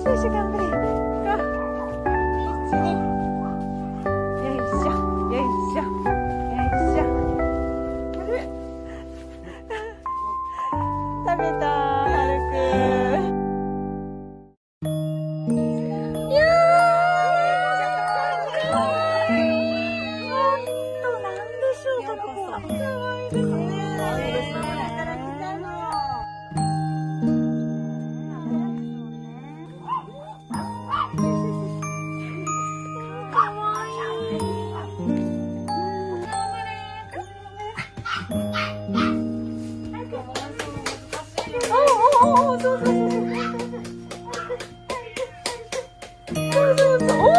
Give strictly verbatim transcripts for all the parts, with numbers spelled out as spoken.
よいしょ、頑張れ。よいしょ、よいしょ、よいしょ。食べた、はるくん。いやー、かわいい。ほんと、なんでしょう、この子。かわいいですね。かわいいですね。おおおお、そうそうそうそう。そうそうそう。おお。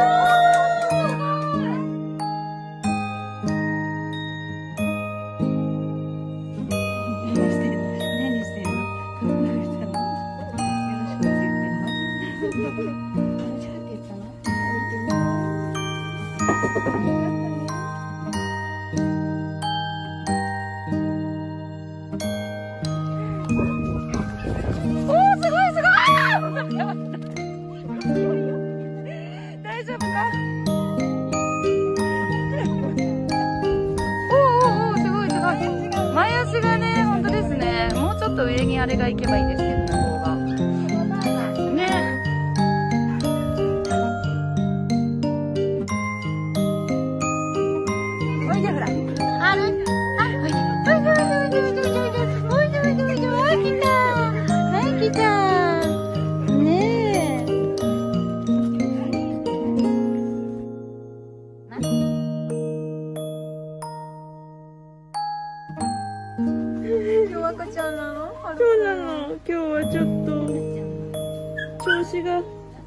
何してる？何してるの？どうしたの？よろしくって言ってんの？よろしくって言ったの？おー、すごいすごい。大丈夫か？おーおーおー、すごいすごい。前足がね、本当ですね。もうちょっと上にあれがいけばいいですけど、ここが。ね。おいでほら。ある？あ、おいで。おいでおいでおいでおいでおいでおいで。おいでおいでおいで。はい、来た。はい、来た。今日赤ちゃんなの？そうなの。今日はちょっと調子が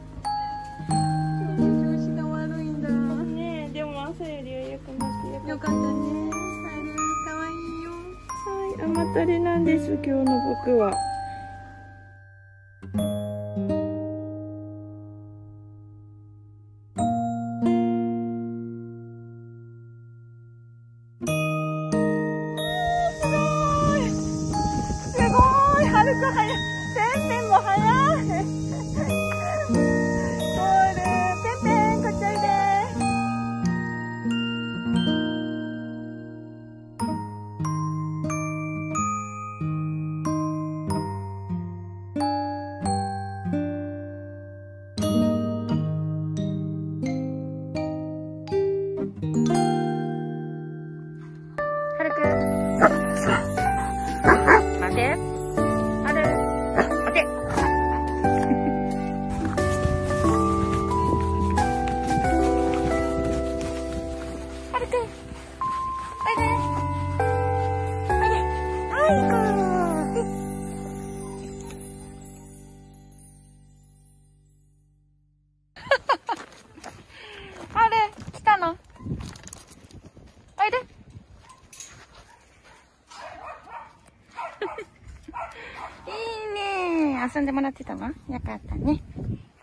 調子が悪いんだ。ねえ、でも朝よりは良くなってよかったね。ある、可愛いよ。はい、甘ったれなんです今日の僕は。はるくん早い。ペンペンも早い。ゴール。ペンペン、こっちおいで。はるくん。待て。あれ、来たの？おいで。いいね。遊んでもらってたの？よかったね。